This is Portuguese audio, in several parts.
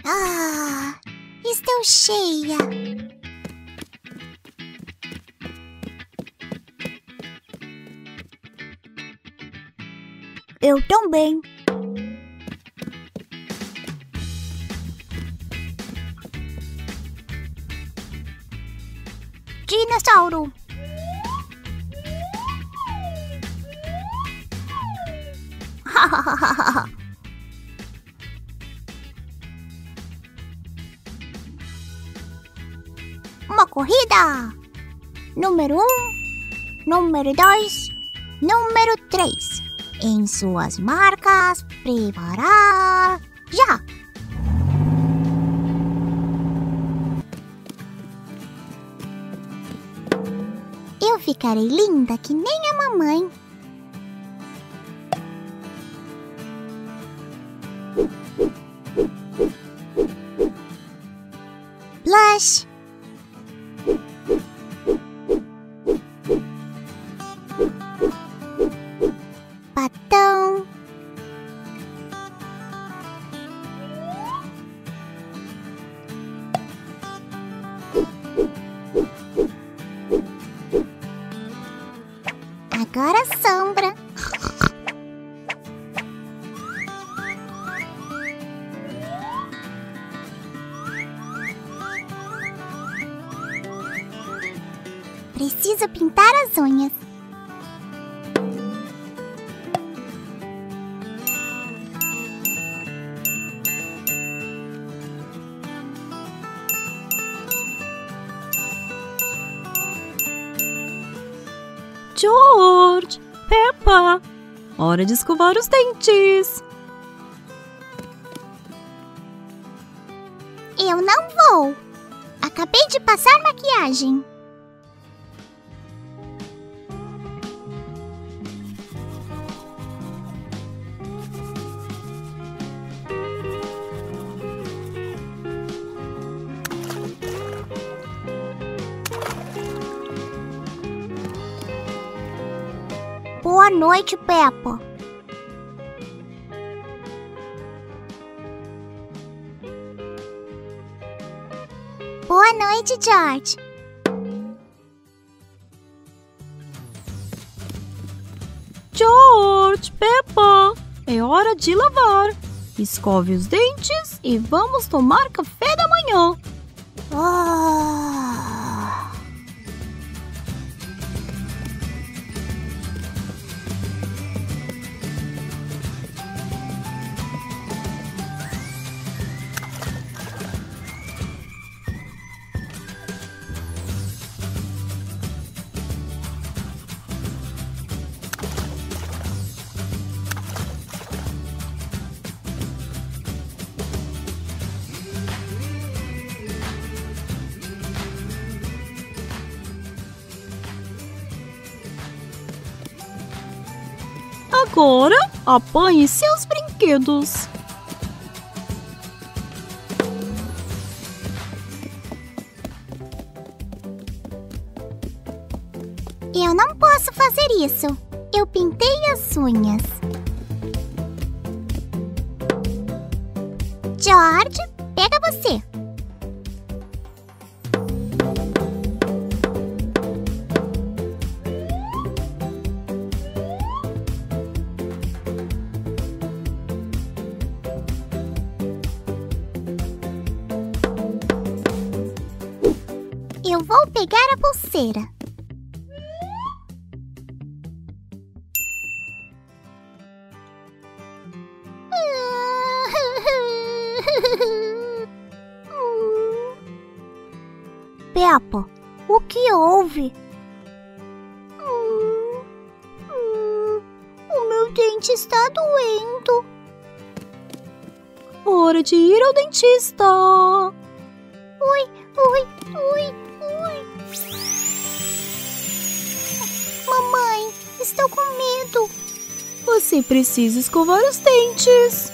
Ah, estou cheia. Eu também. Dinossauro. Uma corrida. Número 1, número 2, número 3. Em suas marcas, preparar já! Eu ficarei linda que nem a mamãe. Blush. Batom. Agora a sombra. Preciso pintar as unhas. George, Peppa, hora de escovar os dentes. Eu não vou. Acabei de passar maquiagem. Boa noite, Peppa. Boa noite, George. George, Peppa, é hora de lavar. Escove os dentes e vamos tomar café da manhã. Agora, apanhe seus brinquedos. Eu não posso fazer isso. Eu pintei as unhas. George, pega você. Eu vou pegar a pulseira. Peppa, o que houve? O meu dente está doendo. Hora de ir ao dentista. Ui. Mamãe, estou com medo. Você precisa escovar os dentes.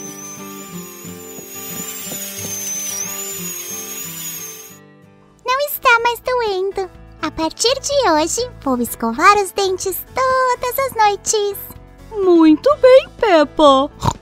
Não está mais doendo. A partir de hoje, vou escovar os dentes todas as noites. Muito bem, Peppa.